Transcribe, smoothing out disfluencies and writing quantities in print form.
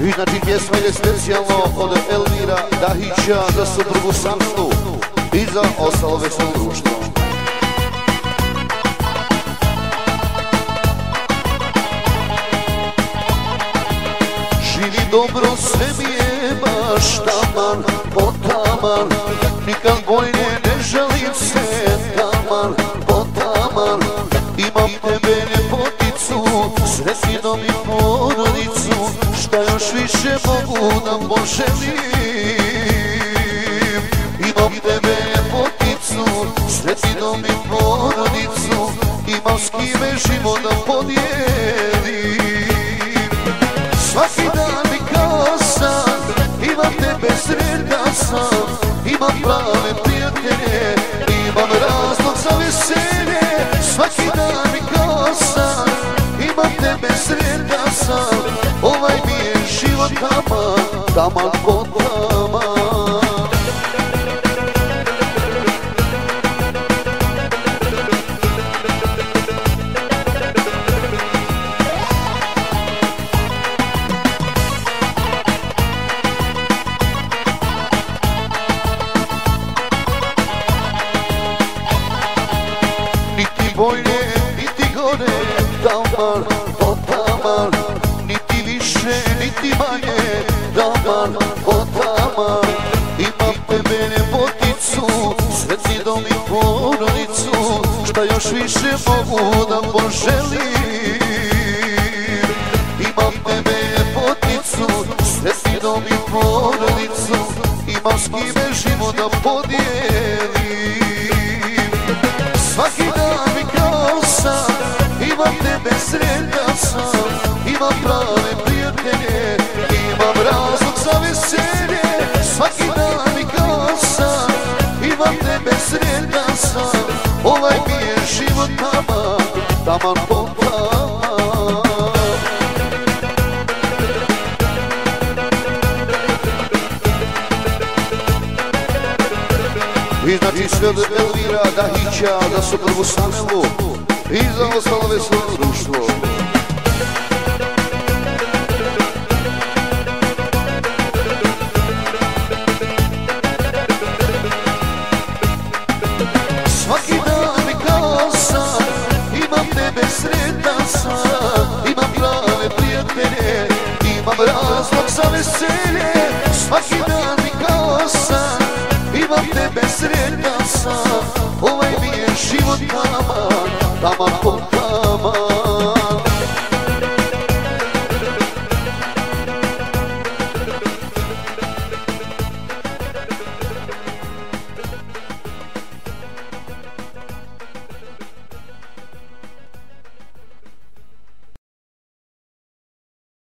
I znači pjesma je specijalno od Elvira Dahića za suprugu Sandu i za ostalo veselo društvo. Živi dobro, sve mi je baš taman, potaman, nikad bolje ne želim se, taman, potaman. Imam tebe ljepoticu, sretninom i porodicu, šta još više mogu da poželim. Imam tebe ljepoticu, sretninom i porodicu, imam s kime život da podijelim. Svaki dan mi kao san, imam tebe sretan sam, imam prave prijatelje, imam razlog za veselje. Svaki dan mi kao san, imam tebe sretan sam, ovaj mi je život taman, taman po taman. Bolje, niti gore, taman, potaman, niti više, niti manje, taman, potaman. Imam tebe ljepoticu, sretni dom i porodicu, šta još više mogu da poželim. Imam tebe ljepoticu, sretni dom i porodicu, imam s kime život da podijelim. Svaki dan mi kao san, imam tebe sretan sam, imam prave prijatelje, imam razlog za veselje. Svaki dan mi kao san, imam tebe sretan sam, ovaj mi je život taman, taman po taman. I znači sve od Elvira Dahića za suprugu Sandu i za ostalo veselo društvo. Svaki dan mi kao san, imam tebe sretan sam, imam prave prijatelje, imam razlog za veselje. Svaki dan mi kao san, imam tebe sretan sam, ovaj mi je život taman, taman po